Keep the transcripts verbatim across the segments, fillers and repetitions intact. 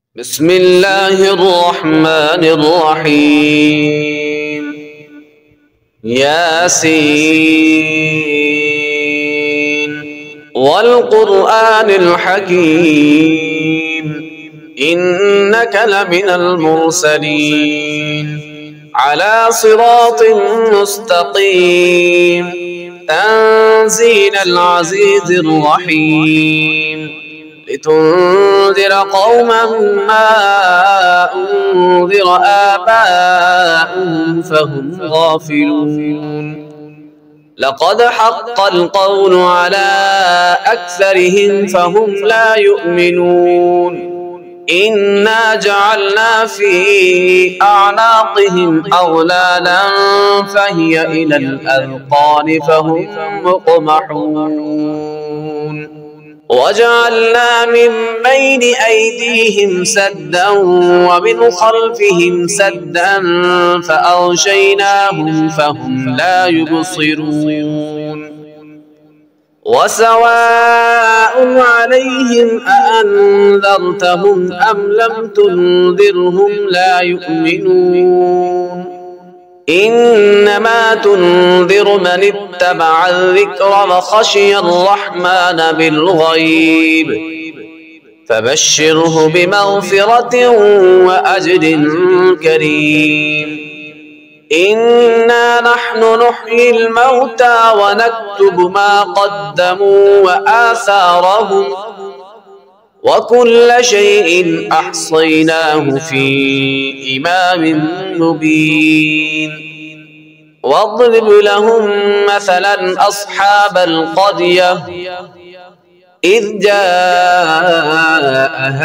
بسم الله الرحمن الرحيم. ياسين والقرآن الحكيم إنك لمن المرسلين على صراط مستقيم تنزيل العزيز الرحيم لتنذر قوما ما أنذر آباؤهم فهم غافلون. لقد حق القول على أكثرهم فهم لا يؤمنون. إنا جعلنا في أعناقهم أغلالا فهي إلى الأذقان فهم مقمحون. وجعلنا من بين أيديهم سدا ومن خلفهم سدا فأغشيناهم فهم لا يبصرون. وسواء عليهم أأنذرتهم أم لم تنذرهم لا يؤمنون. إنما تنذر من اتبع الذكر وخشي الرحمن بالغيب فبشره بمغفرة وأجر كريم. إنا نحن نحيي الموتى ونكتب ما قدموا وآثارهم وكل شيء أحصيناه في إمام مبين. واضرب لهم مثلا أصحاب القرية إذ جاءها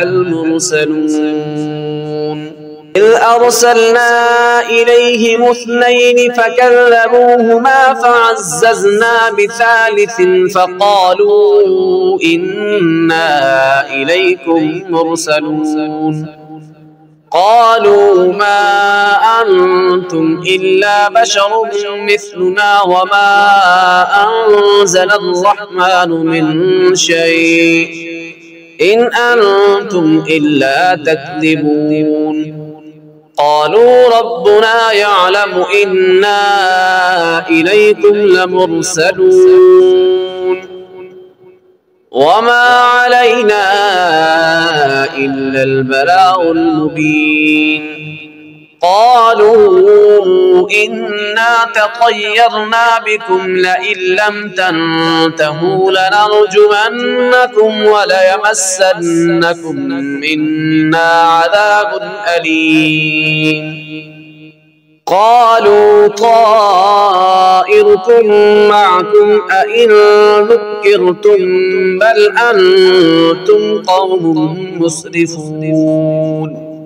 المرسلون إذ أرسلنا إليهم اثنين فكذبوهما فعززنا بثالث فقالوا إنا إليكم مرسلون. قالوا ما أنتم إلا بشر مثلنا وما أنزل الرحمن من شيء إن أنتم إلا تكذبون. قالوا ربنا يعلم إنا إليكم لمرسلون وما علينا إلا البلاغ المبين. قالوا إنا تطيرنا بكم لئن لم تنتهوا لنرجمنكم وليمسنكم منا عذاب أليم. قالوا طائركم معكم أئن ذكرتم بل أنتم قوم مسرفون.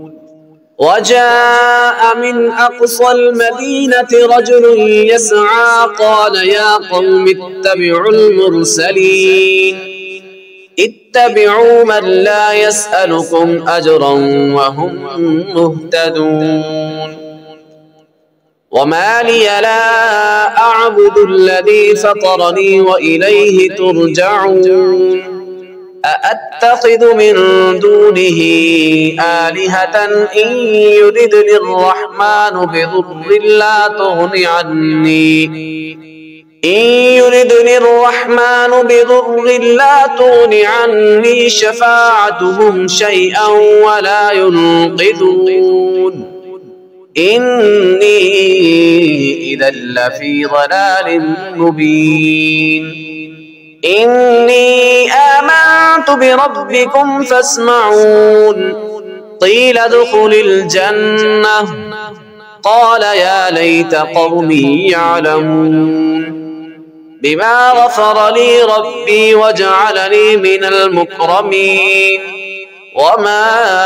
وجاء من أقصى المدينة رجل يسعى قال يا قوم اتبعوا المرسلين اتبعوا من لا يسألكم أجرا وهم مهتدون. وما لي لا أعبد الذي فطرني وإليه ترجعون. أأتخذ من دونه آلهة إن يردني الرحمن بضر لا تغن عني إن يردني الرحمن بضر لا تغن عني شفاعتهم شيئا ولا ينقذون. إني إذا لفي ضلال مبين. إني آمنت بربكم فاسمعون. قيل ادخل الجنة قال يا ليت قومي يعلمون. بما غفر لي ربي وجعلني من المكرمين. وما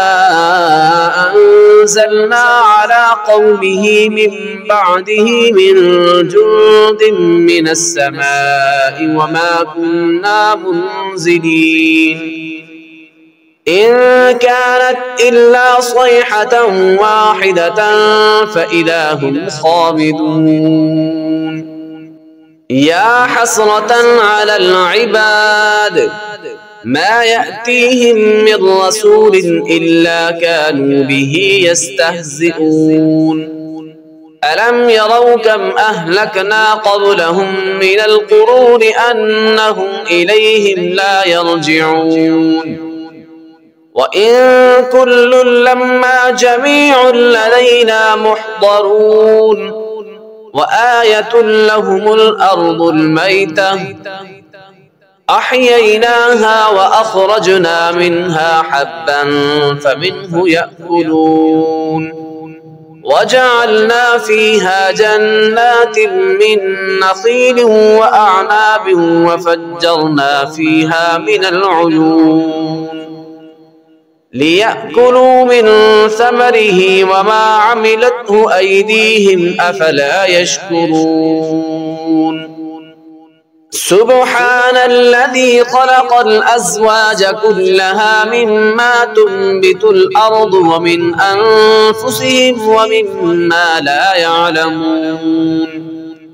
أنزلنا على قومه من بعده من جند من السماء وما كنا منزلين. إن كانت إلا صيحة واحدة فإذا هم خامدون. يا حسرة على العباد ما يأتيهم من رسول إلا كانوا به يستهزئون ألم يروا كم أهلكنا قبلهم من القرون أنهم إليهم لا يرجعون وإن كل لما جميع لدينا محضرون وآية لهم الأرض الميتة أحييناها وأخرجنا منها حبا فمنه يأكلون وجعلنا فيها جنات من نخيل وأعناب وفجرنا فيها من العيون ليأكلوا من ثمره وما عملته أيديهم أفلا يشكرون سبحان الذي خلق الأزواج كلها مما تنبت الأرض ومن أنفسهم ومما لا يعلمون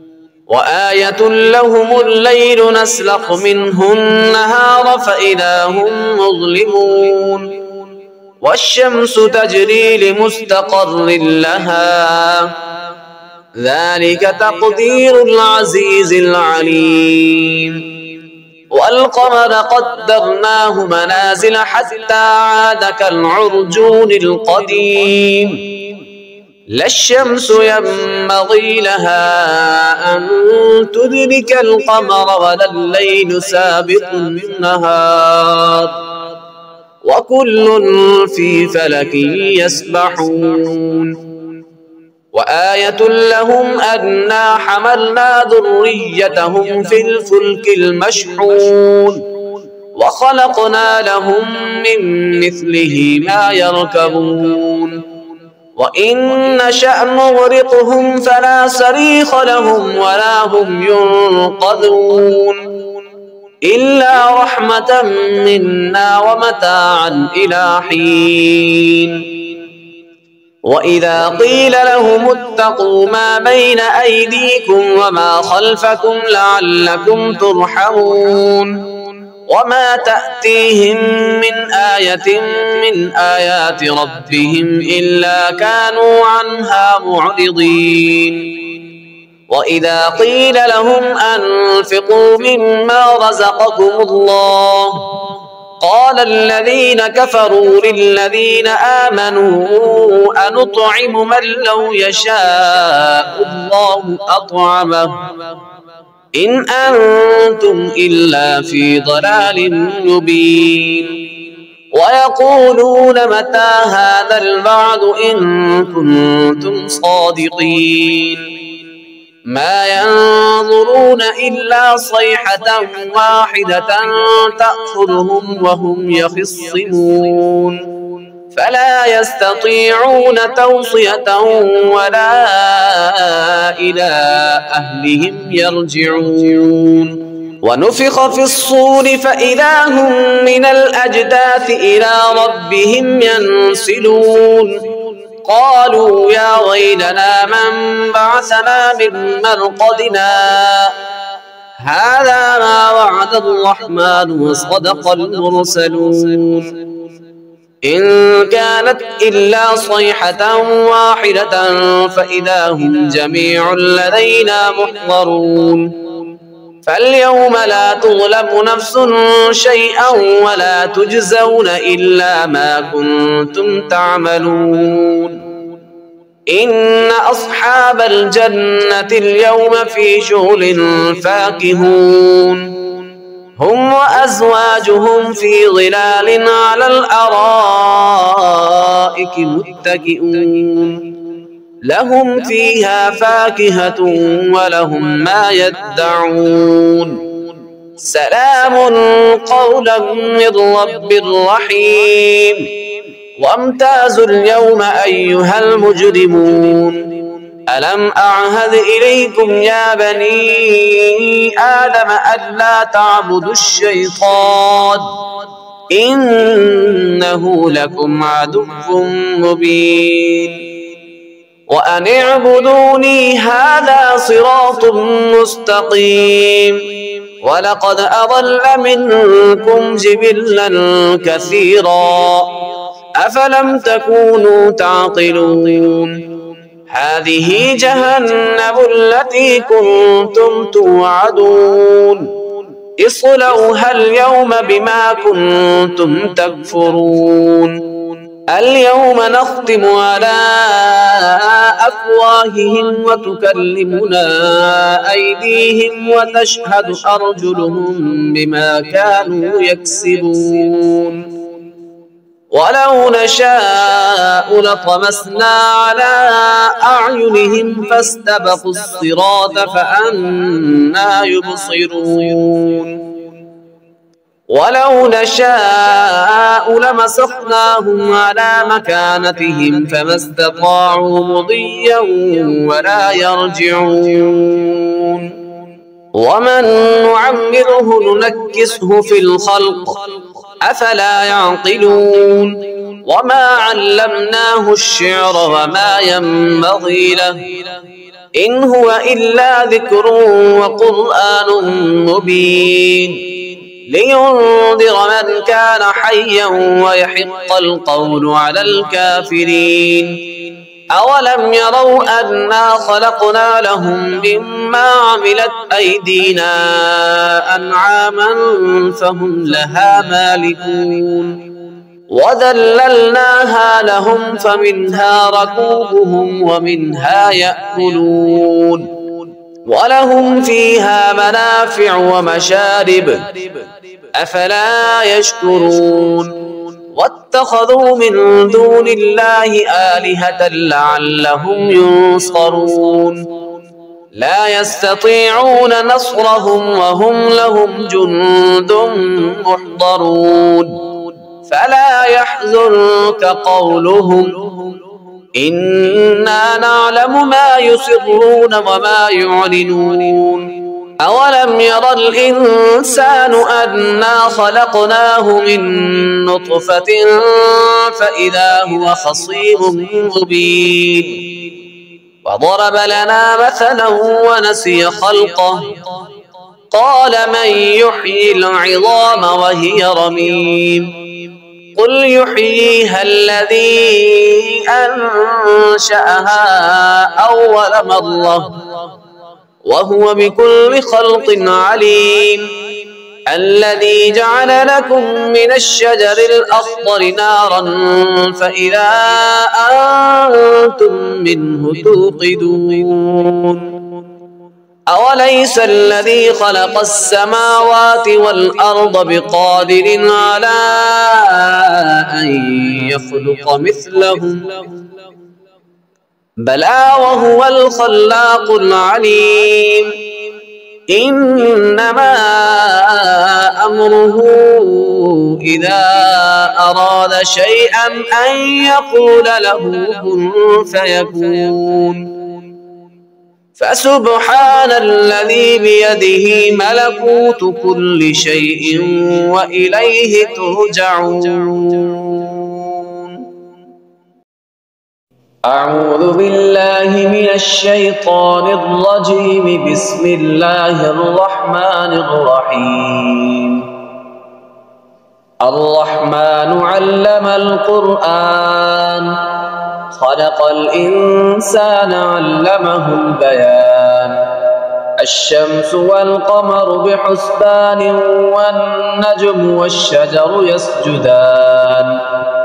وآية لهم الليل نسلخ منه النهار فإذا هم مظلمون والشمس تجري لمستقر لها ذلك تقدير العزيز العليم والقمر قدرناه منازل حتى عاد كالعرجون القديم لا الشمس ينبغي لها أن تدرك القمر ولا الليل سابق النهار وكل في فلك يسبحون وآية لهم أنا حملنا ذريتهم في الفلك المشحون وخلقنا لهم من مثله ما يركبون وإن نشأ نغرقهم فلا صريخ لهم ولا هم ينقذون إلا رحمة منا ومتاعا إلى حين وإذا قيل لهم اتقوا ما بين أيديكم وما خلفكم لعلكم ترحمون وما تأتيهم من آية من آيات ربهم إلا كانوا عنها معرضين وإذا قيل لهم أنفقوا مما رزقكم الله قال الذين كفروا للذين آمنوا أنطعم من لو يشاء الله أطعمه إن أنتم إلا في ضلال مبين ويقولون متى هذا الوعد إن كنتم صادقين ما ينظرون إلا صيحة واحدة تأخذهم وهم يخصمون فلا يستطيعون توصية ولا إلى أهلهم يرجعون ونفخ في الصور فإذا هم من الأجداث إلى ربهم ينسلون قالوا يا ويلنا من بعثنا من مرقدنا هذا ما وعد الرحمن وصدق المرسلون إن كانت إلا صيحة واحدة فإذا هم جميع لدينا محضرون فاليوم لا تظلم نفس شيئا ولا تجزون إلا ما كنتم تعملون إن أصحاب الجنة اليوم في شغل فاكهون هم وأزواجهم في ظلال على الأرائك متكئون لهم فيها فاكهة ولهم ما يدعون سلام قولا من رب رحيم وامتازوا اليوم أيها المجرمون ألم أعهد إليكم يا بني آدم ألا تعبدوا الشيطان إنه لكم عدو مبين وأن اعبدوني هذا صراط مستقيم ولقد أضل منكم جبلا كثيرا أفلم تكونوا تعقلون هذه جهنم التي كنتم توعدون اصلوها اليوم بما كنتم تكفرون اليوم نختم على أفواههم وتكلمنا أيديهم وتشهد أرجلهم بما كانوا يكسبون ولو نشاء لطمسنا على أعينهم فاستبقوا الصراط فأنى يبصرون ولو نشاء لمسخناهم على مكانتهم فما استطاعوا مضيا ولا يرجعون ومن نعمره ننكسه في الخلق أفلا يعقلون وما علمناه الشعر وما ينبغي له إن هو إلا ذكر وقرآن مبين لينذر من كان حيا ويحق القول على الكافرين أولم يروا أنا خلقنا لهم مما عملت أيدينا أنعاما فهم لها مالكون وذللناها لهم فمنها ركوبهم ومنها يأكلون ولهم فيها منافع ومشارب أفلا يشكرون واتخذوا من دون الله آلهة لعلهم ينصرون لا يستطيعون نصرهم وهم لهم جند محضرون فلا يحزنك قولهم إنا نعلم ما يسرون وما يعلنون أولم ير الإنسان أنا خلقناه من نطفة فإذا هو خصيم مبين وضرب لنا مثلا ونسي خلقه قال من يحيي العظام وهي رميم قل يحييها الذي أنشأها أول مرة وهو بكل خلق عليم الذي جعل لكم من الشجر الأخضر نارا فإذا أنتم منه توقدون أوليس الذي خلق السماوات والأرض بقادر على أن يخلق مثلهم بلى وهو الخلاق العليم إنما أمره إذا أراد شيئا أن يقول له كن فيكون فسبحان الذي بيده ملكوت كل شيء وإليه ترجعون. أعوذ بالله من الشيطان الرجيم. بسم الله الرحمن الرحيم. الرحمن علم القرآن خلق الإنسان علمه البيان الشمس والقمر بحسبان والنجم والشجر يسجدان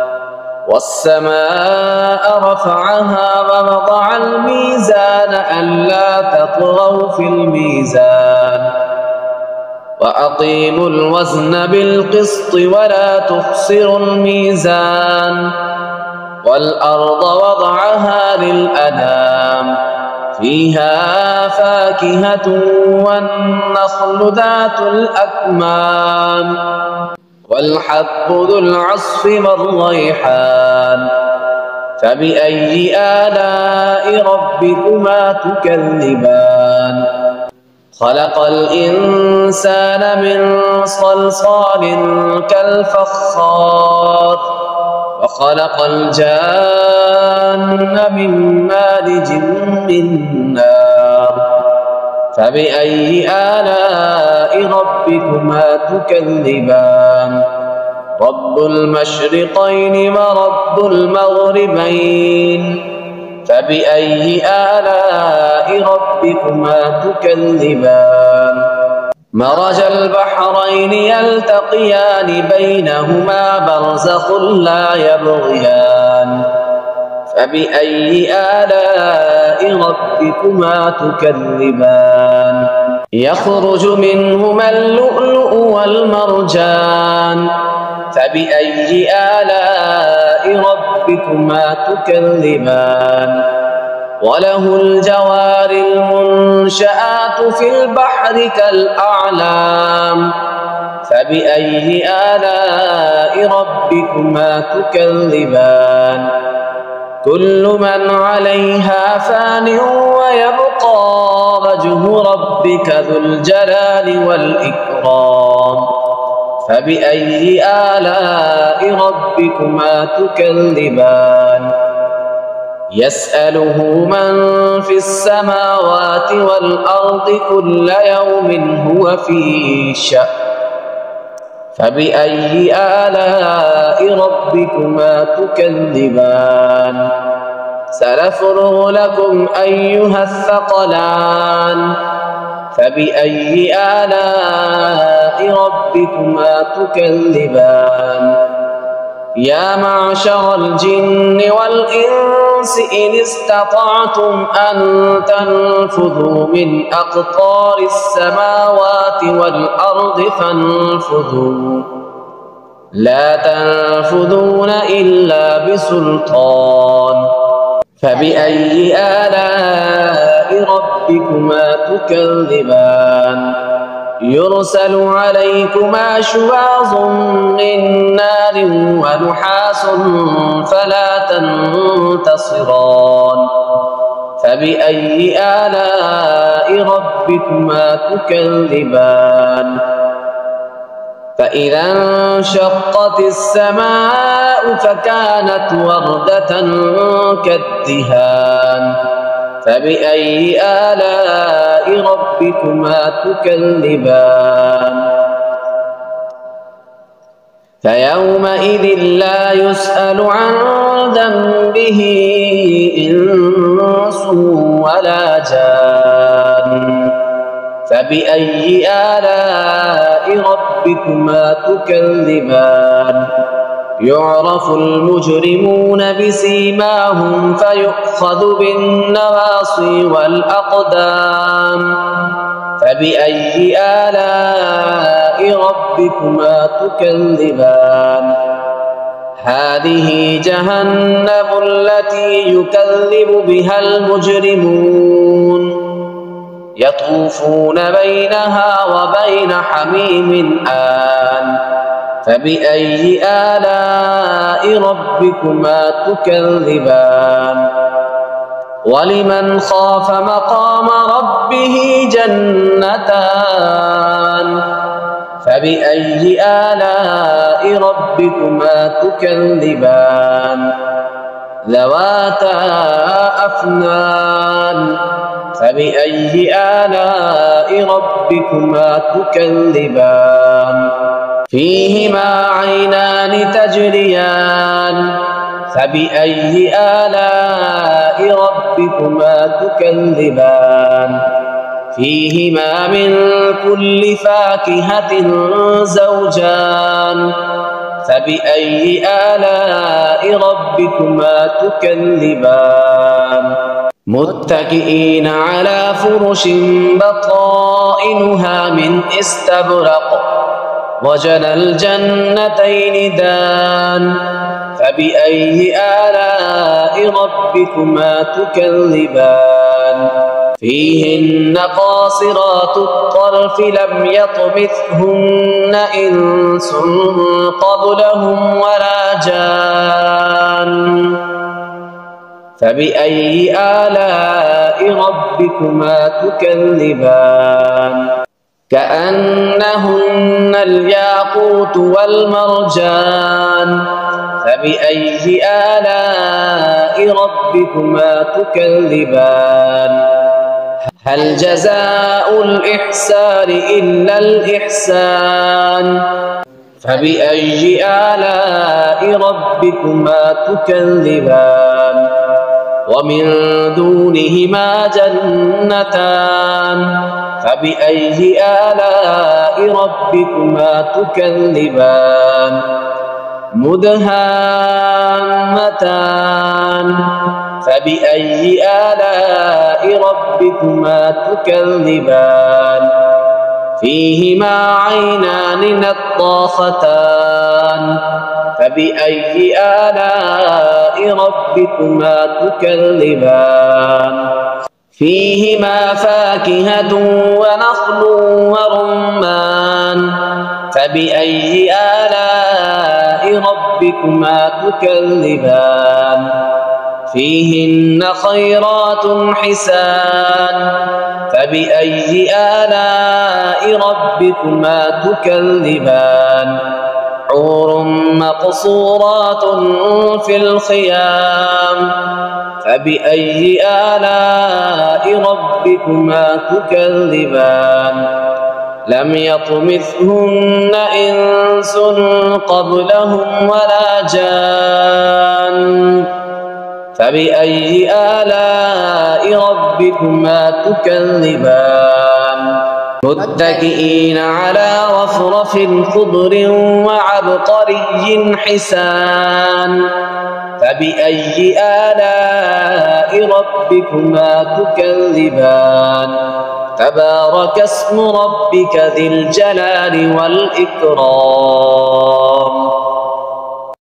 والسماء رفعها ووضع الميزان ألا تطغوا في الميزان وأقيموا الوزن بالقسط ولا تخسروا الميزان والأرض وضعها للأنام فيها فاكهة والنخل ذات الأكمام والحب ذو العصف والريحان فبأي آلاء ربكما تكذبان خلق الإنسان من صلصال كالفخار وخلق الجان من مارج من نار فبأي آلاء ربكما تكذبان رب المشرقين ورب المغربين فبأي آلاء ربكما تكذبان مرج البحرين يلتقيان بينهما برزخ لا يبغيان فبأي آلاء ربكما تكذبان يخرج منهما اللؤلؤ والمرجان فبأي آلاء ربكما تكذبان وله الجوار المنشآت في البحر كالأعلام فبأي آلاء ربكما تكذبان كل من عليها فان ويبقى وجه ربك ذو الجلال والإكرام فبأي آلاء ربكما تكذبان يسأله من في السماوات والأرض كل يوم هو في شأن فبأي آلاء ربكما تكذبان سنفرغ لكم أيها الثقلان فبأي آلاء ربكما تكذبان يا معشر الجن والإنس إن استطعتم أن تنفذوا من أقطار السماوات والأرض فانفذوا لا تنفذون إلا بسلطان فبأي آلاء ربكما تكذبان يرسل عليكما شواظ من نار ونحاس فلا تنتصران فبأي آلاء ربكما تكذبان فإذا انشقت السماء فكانت وردة كالدهان فبأي آلاء ربكما تكذبان فيومئذ لا يسأل عن ذنبه إنس ولا جان فبأي آلاء ربكما تكذبان يعرف المجرمون بسيماهم فيؤخذ بالنواصي والأقدام فبأي آلاء ربكما تكذبان هذه جهنم التي يكذب بها المجرمون يطوفون بينها وبين حميم آن فبأي آلاء ربكما تكذبان ولمن خاف مقام ربه جنتان فبأي آلاء ربكما تكذبان ذواتا أفنان فبأي آلاء ربكما تكذبان فيهما عينان تجريان فبأي آلاء ربكما تكذبان فيهما من كل فاكهة زوجان فبأي آلاء ربكما تكذبان متكئين على فرش بطائنها من استبرق وجنى الجنتين دان فبأي آلاء ربكما تكذبان فيهن قاصرات الطرف لم يطمثهن إنس قبلهم ولا جان فبأي آلاء ربكما تكذبان كأنهن الياقوت والمرجان فبأي آلاء ربكما تكذبان هل جزاء الإحسان إلا الإحسان فبأي آلاء ربكما تكذبان ومن دونهما جنتان فبأي آلاء ربكما تكذبان مدهامتان فبأي آلاء ربكما تكذبان فيهما عينان نضاختان فبأي آلاء ربكما تكذبان فيهما فاكهة ونخل ورمان فبأي آلاء ربكما تكذبان فيهن خيرات حسان فبأي آلاء ربكما تكذبان حور مقصورات في الخيام فبأي آلاء ربكما تكذبان لم يطمثهن إنس قبلهم ولا جان فبأي آلاء ربكما تكذبان متكئين على رفرف خضر وعبقري حسان فبأي آلاء ربكما تكذبان تبارك اسم ربك ذي الجلال والإكرام